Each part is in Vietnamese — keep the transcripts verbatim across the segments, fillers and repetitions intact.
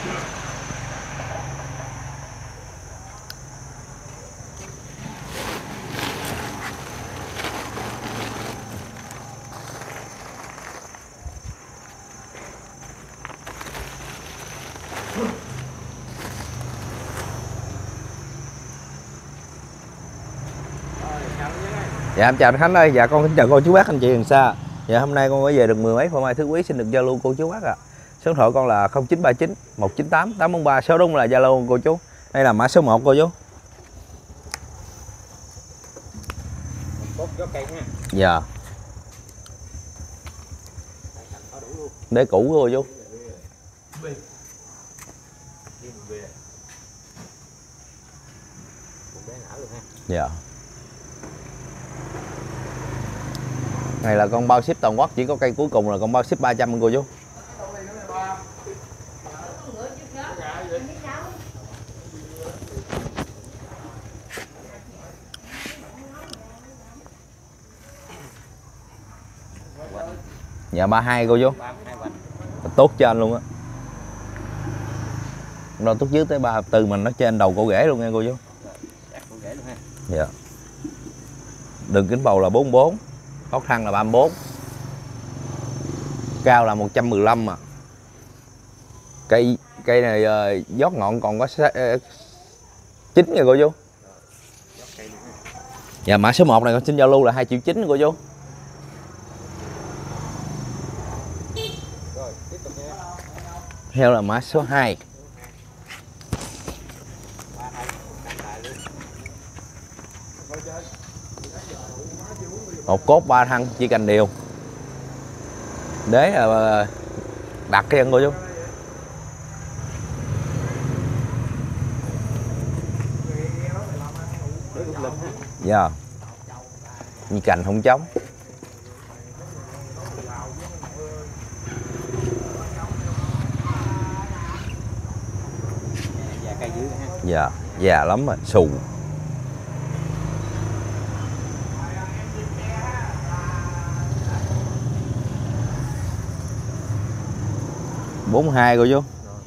Dạ em chào anh Khánh ơi, dạ con kính chào cô chú bác anh chị gần xa. Dạ hôm nay con mới về được mười mấy phô mai thứ quý, xin được giao lưu cô chú bác ạ. À. Số điện thoại con là không chín ba chín một chín tám tám bốn ba, số đúng là Zalo cô chú. Đây là mã số một cô chú. Dạ. Đế cũ cô chú. Dạ. Này là con bao ship toàn quốc, chỉ có cây cuối cùng là con bao ship ba trăm cô chú. Dạ ba mươi hai cô chú. Tốt cho anh luôn á. Đâu tốt dưới tới ba mươi tư mình nó trên đầu cổ rễ luôn nha cô chú. Dạ. Đường kính bầu là bốn mươi bốn, góc thăng là ba mươi bốn, cao là một trăm mười lăm mà. Cây cây này uh, giót ngọn còn có uh, chín nha cô chú. Dạ mã số một này con xin giao lưu là hai triệu chín cô chú. Theo là mã số hai. Một cốt ba thân chỉ cành đều. Đế là đặt cái chân cô chú. Dạ. Như cành không trống. Dạ, già lắm rồi, xù. bốn mươi hai cô chú.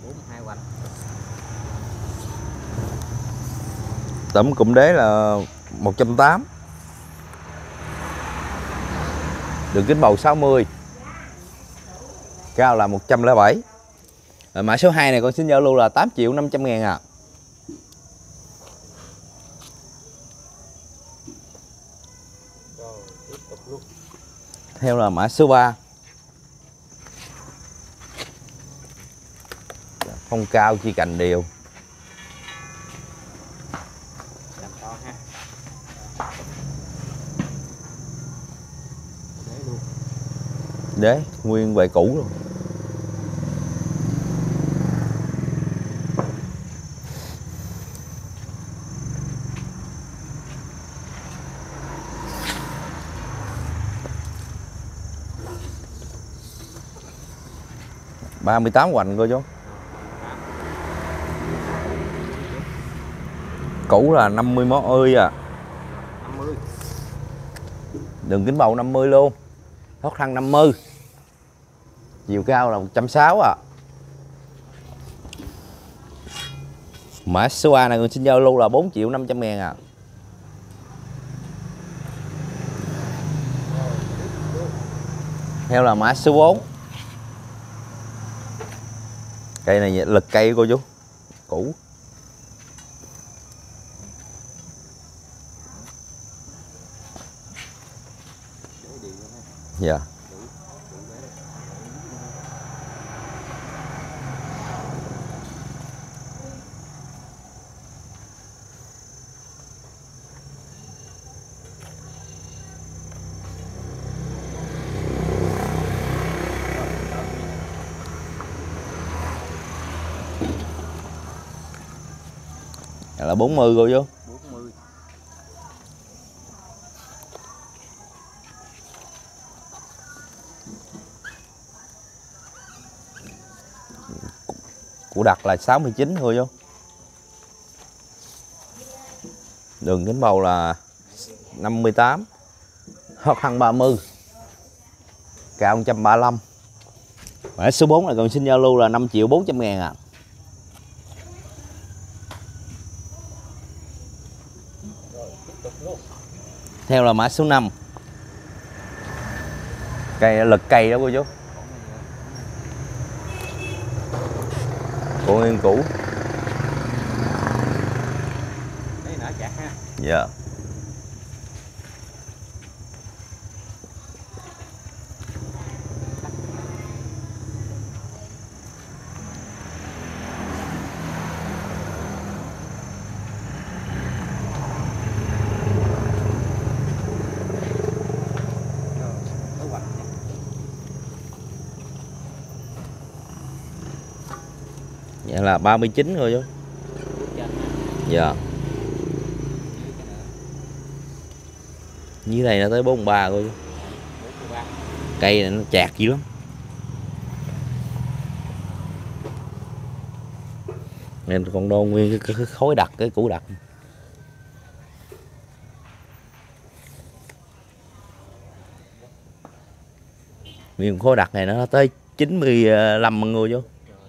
Tẩm cụm đế là một trăm tám mươi. Đường kính bầu sáu mươi. Cao là một trăm lẻ bảy. Rồi mã số hai này con xin giao lưu là tám triệu năm trăm ngàn à. Theo là mã số ba. Không cao chỉ cành đều. Đế nguyên bề cũ luôn. ba mươi tám hoành cô chú. Cũ là năm mươi món ơi à. Đường kính bầu năm mươi luôn. Thoát thân năm mươi. Chiều cao là một trăm sáu mươi à. Mã số A này con xin giao lưu là bốn triệu năm trăm ngàn à. Theo là mã số bốn. Cây này lực cây cô chú. Cũ. Dạ. Là bốn mươi cô chú. bốn mươi. Củ đặc là sáu mươi chín cô chú. Đường kính bầu là năm mươi tám. Hót thân ba mươi. Cao một trăm ba mươi lăm. Mã số bốn là còn xin giao lưu là năm triệu bốn trăm ngàn à. Theo là mã số năm. Cây lực cây đó cô chú. Cổ nguyên cũ. Đấy nở chặt ha. Dạ. Vậy là ba mươi chín rồi chú. Dạ. Dưới đây nó tới bốn mươi ba rồi chú. Cây này nó chạc dữ lắm. Nên còn đo nguyên cái, cái khối đặc, cái củ đặc. Nguyên khối đặc này nó tới chín mươi lăm người chú.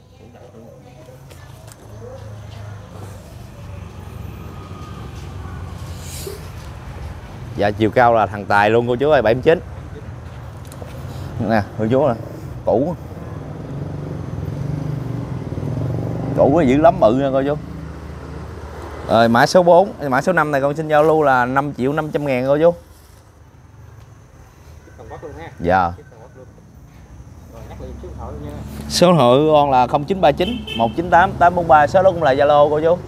Dạ chiều cao là thằng tài luôn cô chú ơi, bảy mươi chín. Nè cô chú nè, cũ. Cũ nó dữ lắm, bự nha cô chú. Rồi mã số bốn, mã số năm này con xin giao lưu là năm triệu năm trăm ngàn cô chú. Dạ. Số điện thoại con là không chín ba chín một chín tám tám bốn ba, số đó cũng là Zalo cô chú.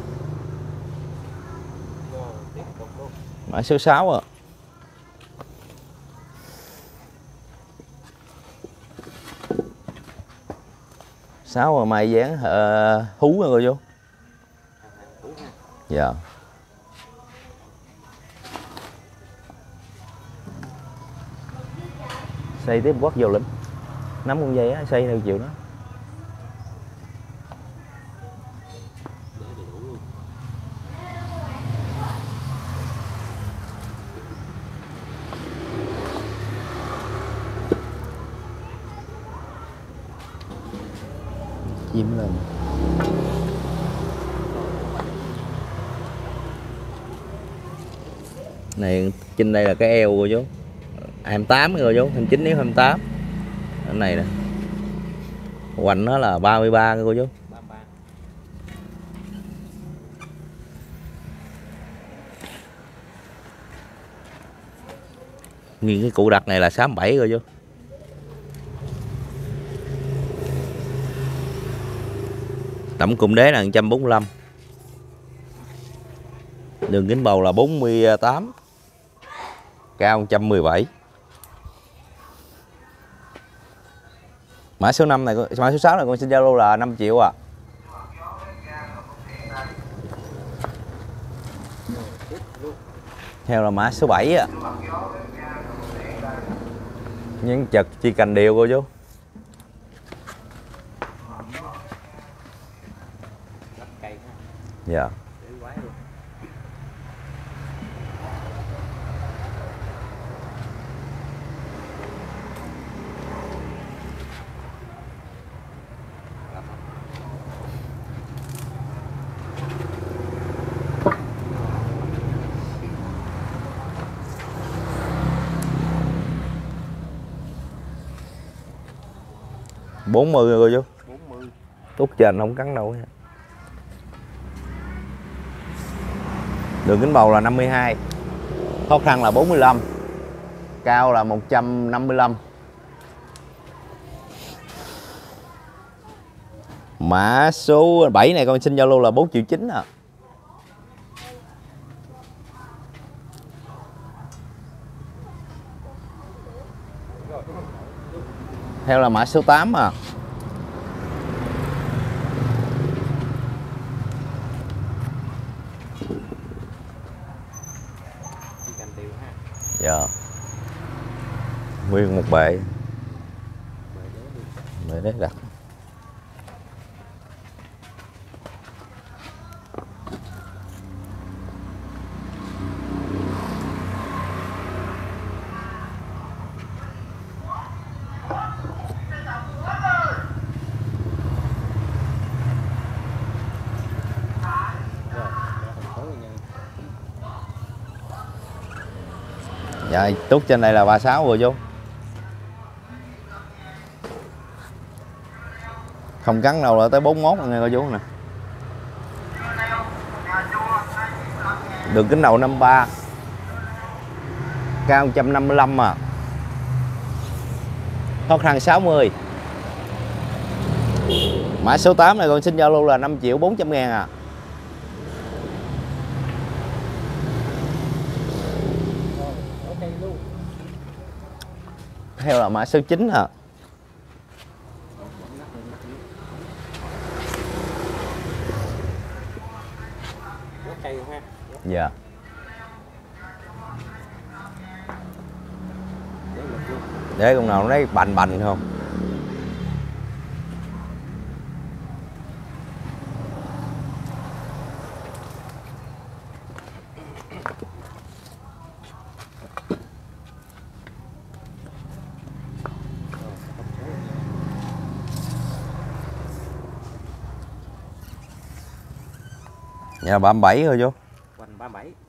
Mã số sáu à. sáu mà mai dán uh, hú rồi cô chú. Dạ. Xây tiếp quất vô lĩnh. Nắm con dây á, xây theo chiều đó. Chim lên. Này trên đây là cái eo cô chú. hai mươi tám rồi chú, hai mươi chín nếu hai mươi tám. Cái này nè. Hoành nó là ba mươi ba cô chú. Nguyên cái cụ đặt này là sáu mươi bảy rồi chú. Tổng cung đế là một trăm bốn mươi lăm. Đường kính bầu là bốn mươi tám. Cao một trăm mười bảy. Mã số năm này, mã số sáu này con xin giao lưu là năm triệu à. Theo là mã số bảy á. Những chật chi cành đều cô chú. Dạ. bốn mươi rồi cô chú. bốn mươi. Tút trên không cắn đâu nha. Đường kính bầu là năm mươi hai. Khó khăn là bốn mươi lăm. Cao là một trăm năm mươi lăm. Mã số bảy này con xin giao lưu là bốn triệu chín à. Theo là mã số tám à. Dạ. Nguyên một bệ. Bệ đế đặt. Trời, tút trên đây là ba mươi sáu rồi chú. Không cắn đâu là tới bốn mươi mốt nghe cô chú nè. Đường kính đầu năm mươi ba, cao một trăm năm mươi lăm à. Khó khăn sáu mươi. Mã số tám này con xin giao lưu là năm triệu bốn trăm ngàn à. Theo là mã số chín à. Dạ. Để con nào nó lấy bành bành không? Dạ ba mươi bảy thôi chú. Quanh ba mươi bảy.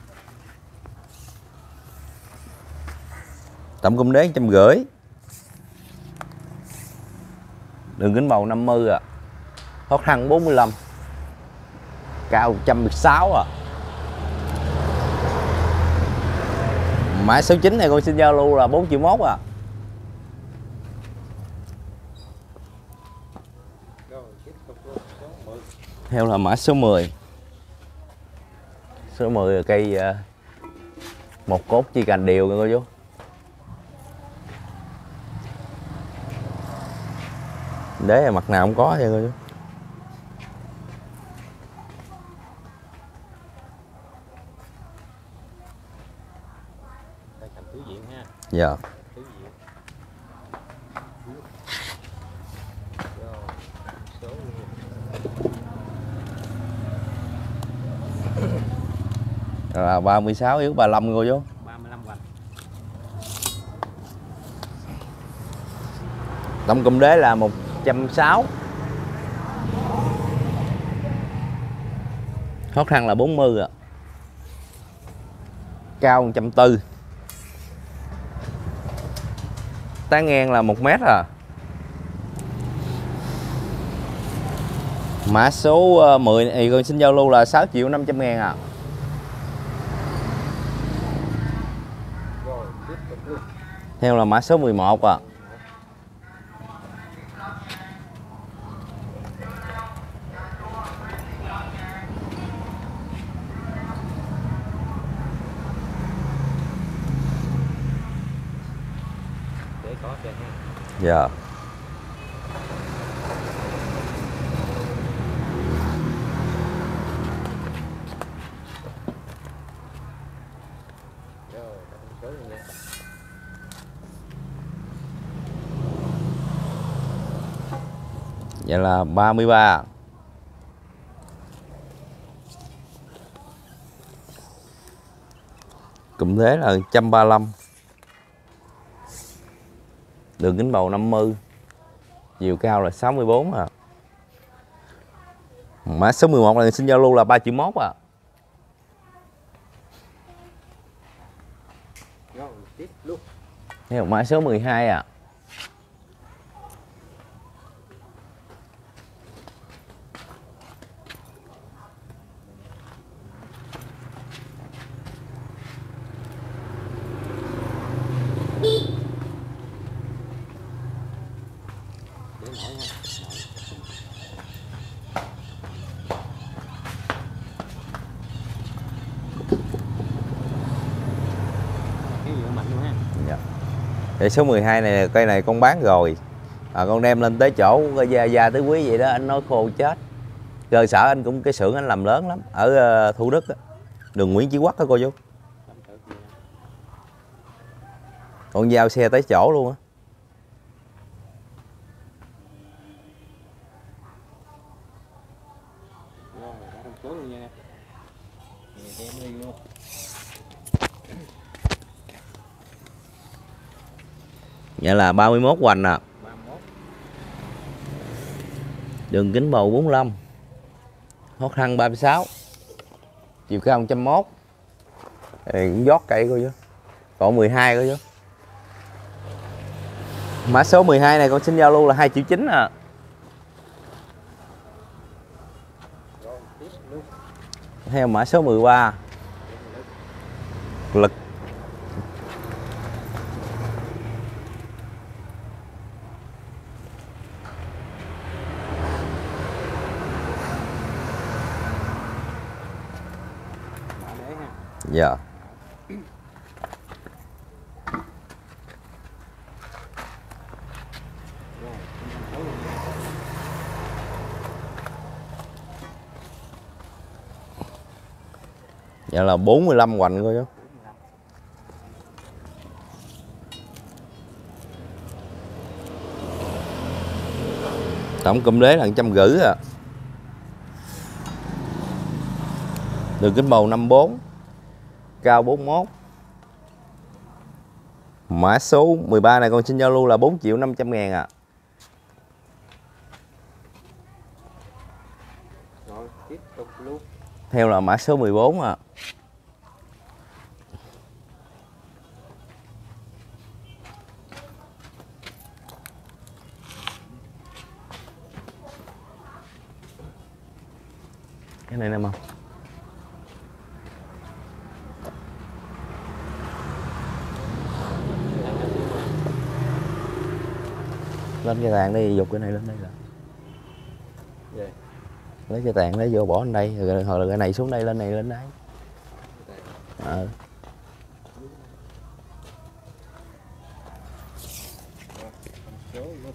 Tổng cung đế một trăm rưỡi. Đường kính bầu năm mươi à. Khó khăn bốn mươi lăm. Cao một trăm mười sáu à. Mã số chín này con xin giao lưu là bốn triệu mốt à. Theo là mã số mười. Số mười là cây uh, một cốt chi cành đều nha cô chú. Đế là mặt nào không có vậy cô chú. Đây thành tứ diện ha. Dạ. Tứ diện. Rồi là ba mươi sáu yếu ba mươi lăm cô chú. ba mươi lăm hoành. Tổng cung đế là một trăm sáu mươi. Khó khăn là bốn mươi ạ. À. Cao một trăm bốn mươi. Tán ngang là một mét à. Mã số mười thì con xin giao lưu là sáu triệu năm trăm ngàn à. Theo là mã số mười một à. Để có kìa ha. Dạ. Vậy là ba mươi ba. Cụm thế là một trăm ba mươi lăm. Đường kính bầu năm mươi. Chiều cao là sáu mươi bốn à. Mã số mười một là xin giao lưu là ba triệu mốt à. Rồi, tiếp luôn. Theo mã số mười hai à. Dạ. Để số mười hai này cây này con bán rồi à, con đem lên tới chỗ gia gia tới quý vậy đó, anh nói khô chết. Cơ sở anh cũng cái xưởng anh làm lớn lắm ở uh, Thủ Đức đó. Đường Nguyễn Chí Quắc đó cô chú. Con giao xe tới chỗ luôn á. Vậy là ba mươi mốt hoành à. Đường kính bầu bốn mươi lăm. Khó khăn ba mươi sáu. Chiều cao một trăm mốt. Đây cũng giót cây cô chú. Còn mười hai coi chú. Mã số mười hai này con xin giao lưu là hai triệu chín à. Rồi tiếp luôn. Theo mã số mười ba. Lực. Mã đế ha. Dạ. Rồi, chín mươi sáu luôn nha. Dạ là bốn mươi lăm hoành coi chú. Tổng cụm đế là một trăm rưỡi à. Đường kính bầu năm mươi bốn, cao bốn mươi mốt. Mã số mười ba này con xin giao lưu là bốn triệu năm trăm ngàn à. Rồi tiếp tục luôn. Theo là mã số mười bốn à. Cái này nè không? Lên cái tàn đi, dục cái này lên đây là. Về. Lấy cái tàn lấy vô bỏ lên đây, rồi hoặc là cái này xuống đây, lên này lên đấy. Ờ. Số luôn.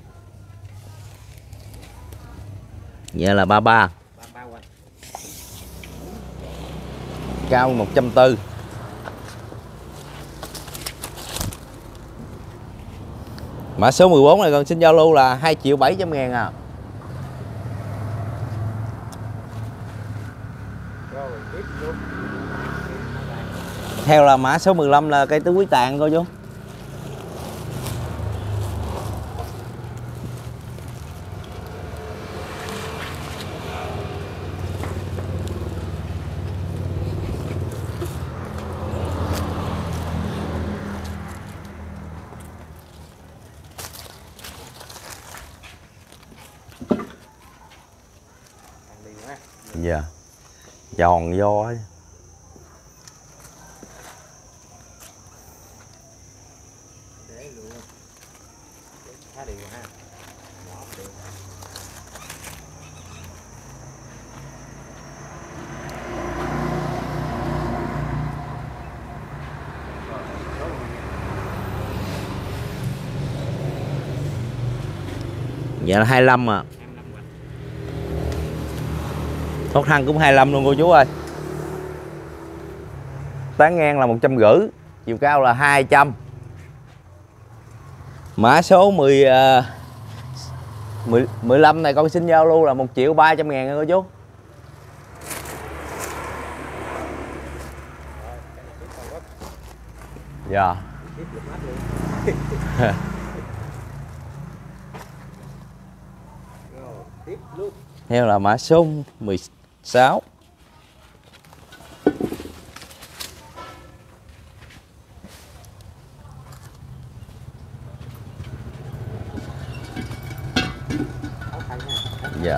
Vậy là ba ba. ba ba hoành. Cao một trăm tư. Mã số mười bốn này con xin giao lưu là hai triệu bảy trăm ngàn à. Rồi tiếp luôn. Theo là mã số mười lăm là cây tứ quý tàn coi chú. Hàng liền ha. Dạ. Giòn do ấy. Để luôn. Khá đều ha. Nhỏ đều. Dạ là hai mươi lăm à. hai mươi lăm hoành. Thoát thân cũng hai mươi lăm luôn cô chú ơi. Tán ngang là một trăm rưỡi, chiều cao là hai trăm. Mã số mười, mười, mười lăm này con xin giao lưu là một triệu ba trăm ngàn nha cô chú. Rồi, cái này tiếp còn quá. Dạ. Tiếp được hết luôn. Rồi tiếp luôn. Theo là mã số mười sáu. Khó khăn ha. Dạ.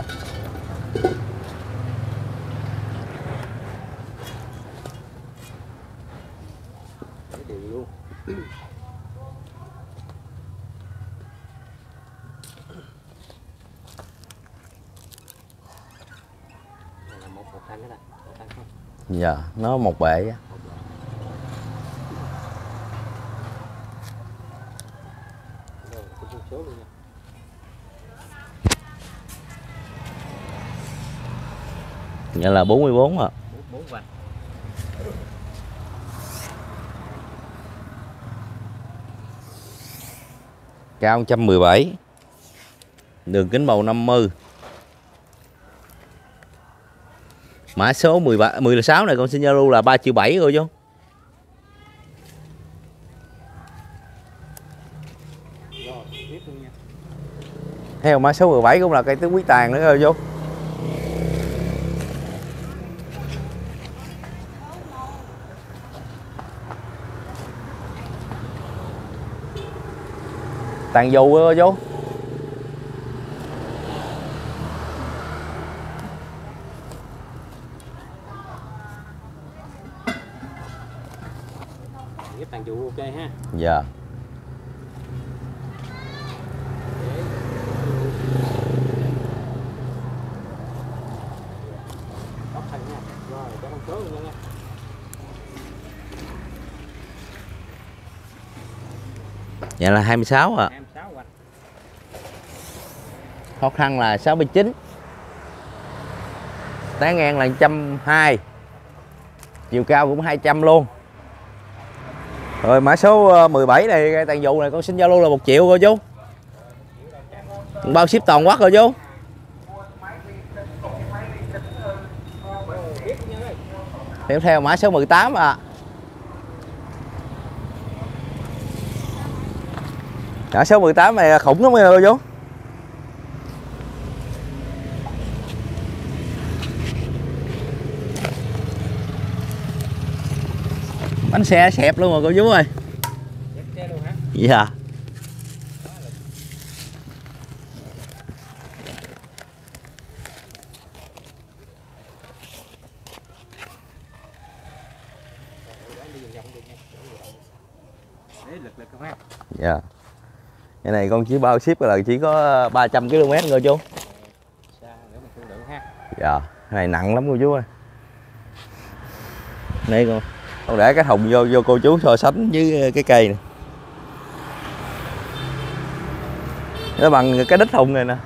Để đều luôn. Này là một một thanh đó, một thanh không. Dạ, nó một bệ á. Một loại. Rồi, tôi số luôn nha. Dạ là bốn mươi bốn à. Bốn vành. Cao một trăm mười bảy. Đường kính bầu năm mươi. Mã số mười ba, mười sáu này con xin giao lưu là ba triệu bảy rồi chú. Rồi, tiếp luôn nha. Theo mã số mười bảy cũng là cây tứ quý tàn nữa rồi chú. tàn dù cô chú. Ghép tàn dụ ok ha. Dạ. Tóc thành nha. Rồi cho con số luôn nha. Dạ là hai mươi sáu ạ. À. hai mươi sáu quanh. Khó khăn là sáu mươi chín. Tán ngang là một trăm hai mươi. Chiều cao cũng hai trăm luôn. Rồi mã số mười bảy này cây tàn dù này con xin giao lưu là một triệu cô chú. Bao ship toàn quốc cô chú. Tiếp theo mã số mười tám ạ. À. Mã số mười tám này khủng lắm cô chú. Bánh xe xẹp luôn rồi cô chú ơi. Xẹp xe luôn hả? Dạ. Lực lực không ha? Dạ. Cái này con chỉ bao ship là chỉ có ba trăm ki lô mét cô chú. Xa để mình thương lượng ha. Dạ. Cái này nặng lắm cô chú ơi. Đây con. Con để cái thùng vô vô cô chú so sánh với cái cây này. Nó bằng cái đít thùng này nè.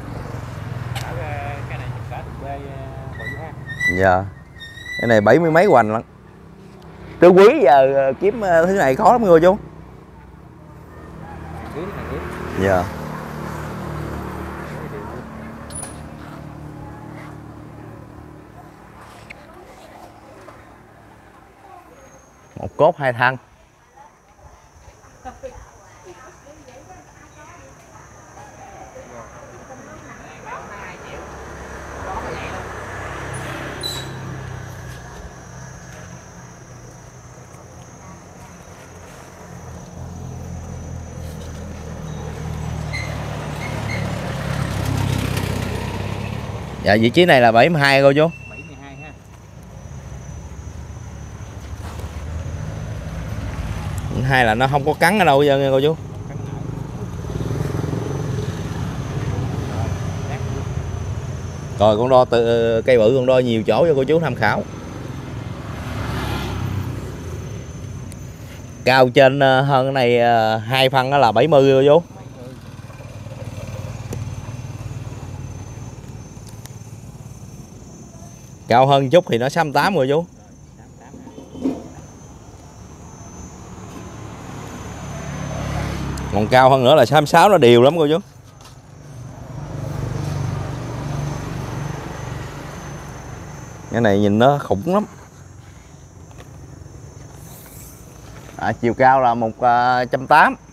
Cái này cả bê bự ha. Dạ. Cái này bảy mươi mấy hoành lắm. Tư quý giờ kiếm thứ này khó lắm cô chú. Dạ. Một cốt hai thân. Dạ vị trí này là bảy mươi hai cô chú. bảy mươi hai ha. Hai là nó không có cắn ở đâu bây giờ nghe cô chú. Rồi con đo từ cây bự con đo nhiều chỗ cho cô chú tham khảo. Cao trên hơn cái này hai phân đó là bảy mươi cô chú. Cao hơn chút thì nó sáu mươi tám rồi chú. Còn cao hơn nữa là sáu mươi sáu, nó đều lắm cô chú. Cái này nhìn nó khủng lắm. À, chiều cao là một trăm tám mươi.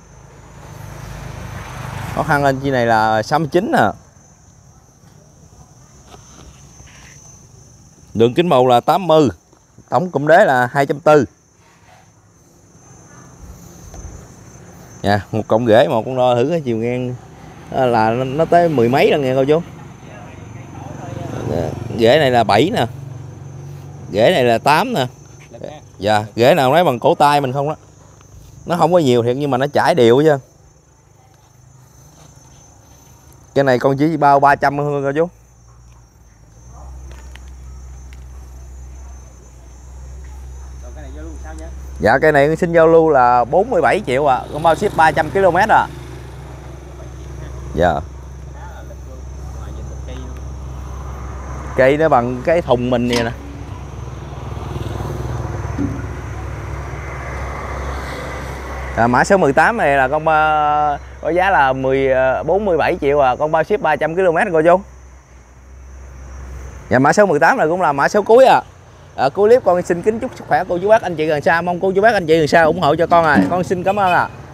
Khó khăn lên chi này là sáu mươi chín nè. Đường kính màu là tám mươi. Tổng cụm đế là hai trăm bốn mươi. Nha, một cọng rễ một con đo thử cái chiều ngang là nó tới mười mấy lần nghe cô chú. Rễ này là bảy nè. Rễ này là tám nè. Dạ, rễ nào lấy bằng cổ tay mình không đó. Nó không có nhiều thiệt nhưng mà nó chảy đều chứ. Cái này con chỉ bao ba trăm thôi cô chú. Dạ cây này xin giao lưu là bốn mươi bảy triệu à, con bao ship ba trăm ki lô mét à. Dạ. Cây nó bằng cái thùng mình nè. À, mã số mười tám này là con uh, có giá là mười bốn mươi bảy triệu à, con bao ship ba trăm ki lô mét cô chú. Dạ mã số mười tám này cũng là mã số cuối à. À, cuối clip con xin kính chúc sức khỏe cô chú bác anh chị gần xa, mong cô chú bác anh chị gần xa ủng hộ cho con à. Con xin cảm ơn à.